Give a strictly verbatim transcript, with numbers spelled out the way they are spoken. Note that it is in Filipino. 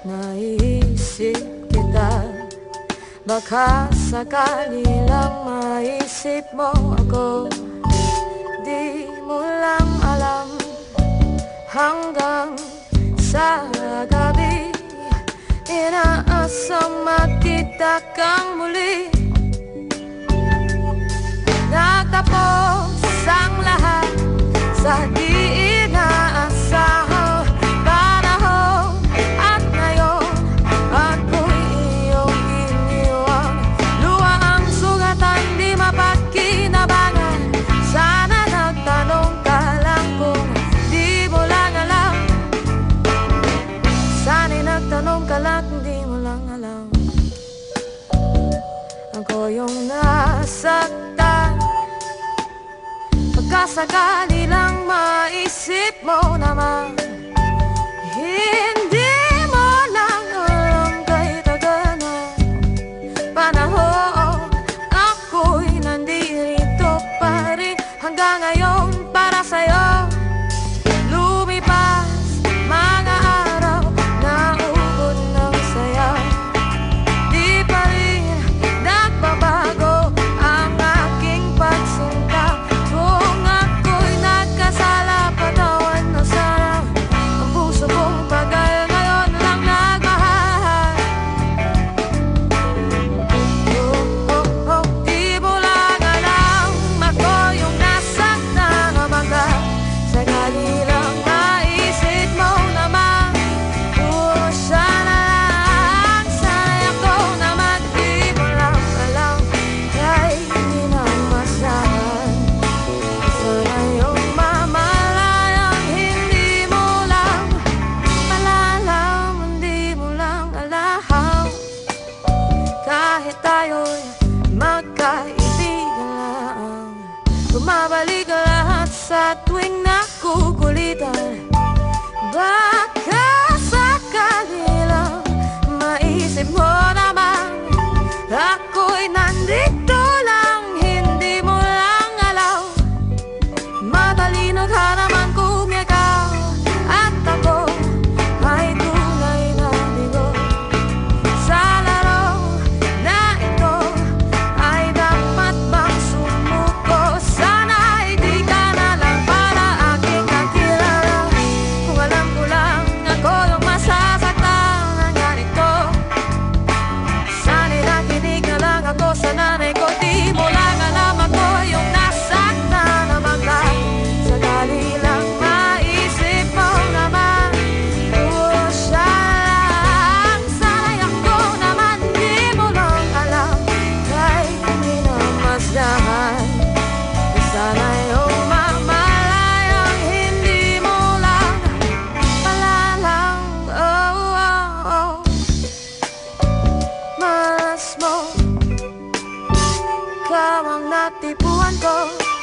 Naiisip kita, baka sakali lang maisip mo ako. Di mo lang alam, hanggang sa gabi inaasang makita kang muli. Nagtapos ang lahat sa di inaasahang panahon, at ngayon ako'y iyong iniwan. Luha ang sugatan, di mapagkinabangan. Sana nagtanong ka lang kung di mo lang alam. Sana'y nagtanong ka lang kung di mo lang alam. Ako yung nasaktan, pagkasakali lang maisip mo naman. Hindi mo lang alam kay tagal na panahon, ako'y nandirito pa rin hanggang ngayon para sa'yo. Lumipas mga araw, naubod ng saya, di pa rin nagbabago ang aking pagsinta. Kung ako'y nagkasala, patawan na sana. Ang puso kong tagal ngayon lang nagmahal. Oh, oh, oh, di mo lang alam, ako yung nasaktan na bangga. Sakali lang maisip mo naman, puro siya na lang. Sana'y ako naman di mo lang alam, kaya hindi na masahan. Sana yung mamalayang hindi mo lang malalam, hindi mo lang alam. Kahit tayo'y magkaibigan lang, bumabalik ang lahat sa tuwing nakukulitan. Baka sakali lang maisip mo naman, ako'y nandito lang, hindi mo lang alam. Matalino ka naman kung ikaw at ako ay tunay na bigo. Sa laro na ito ay dapat bang sumuko? Sana'y di ka na lang para aking kakilala. Kung alam ko lang ako yung masasaktan ng ganito, sana'y nakinig na lang ako sa nanay ko. Di mo lang alam, ako yung nasaktan na bangga. Sakali lang maisip mo naman, puro siya lang. Sana'y ako naman di mo lang alam, kahit hindi na masdahan. Sana yung mamalayang hindi mo lang malalang. Oh, oh, oh. Malas mo, ikaw ang natipuan ko.